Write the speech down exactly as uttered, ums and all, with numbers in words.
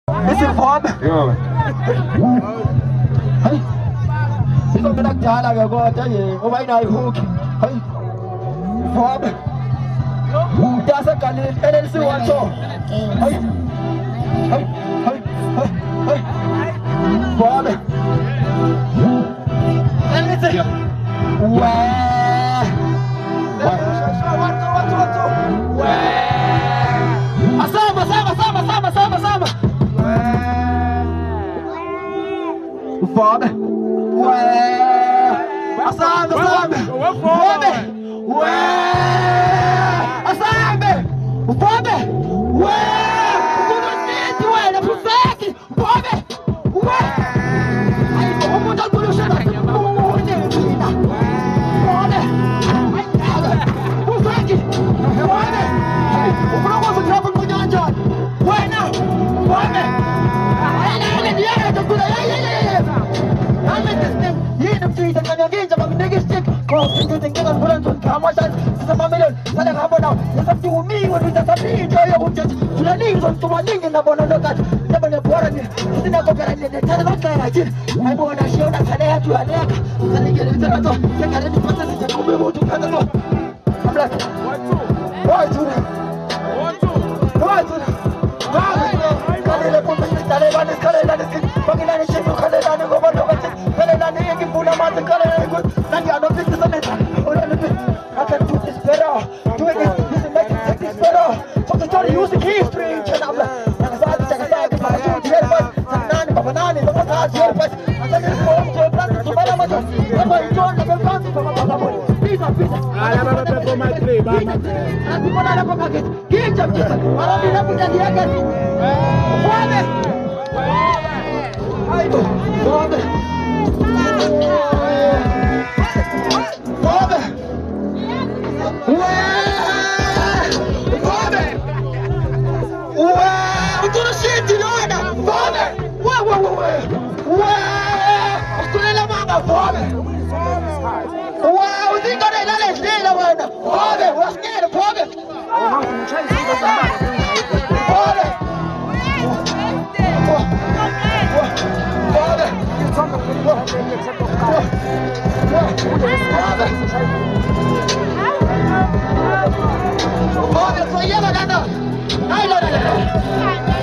Is it fun? Yeah. Hey. It's not gonna die like a god. Oh, my God, hook. Hey. Fun. That's a gun. And it's the one so. Hey. Hey. Hey. Hey. Fun. And it's a. Wow. Asama, asama, asama, asama, asama, asama. Foda. Ué. Asama, asama. Foda. Ué. Asama. Foda. Ué. Tudo certo, ué. Não consegue. Foda. Ué. Aí, vamos mudar tudo o cheiro. Foda. Consegue. Foda. O promoço de novo no John. Bueno. Foda. Aí, aí, aí, aí, tudo aí, aí, aí. I'm in this thing, in the street, and I'm against my niggas stick. Cross the street and get on front of how much I see my million. Tell them how about now. There's something with me when we just have to enjoy your just to the knees on to my ling and I'm gonna look at never the water. It's in a coconut and the tell them I did. I want to show that I have to a neck. Then they get into the door. They got any process to come over to Canada. I'm like, why to them? Why to them? Why to them? Canada put the Taliban is Canada is fucking any shit to Canada and go over to it. Canada is getting full of money, Canada is good. Then you are not fixing it. Hold on a bit. I can do this better. Do it this is making take this better. So to try to use the keys to each and I'm like, I'm sorry, I'm sorry, I'm sorry, I'm sorry, I'm sorry, I'm sorry, I'm sorry, I'm sorry, I'm sorry, I'm wow, we think that that is there when father was scared of father. Father. Father. Father, so yellow, no, no, no, no, no.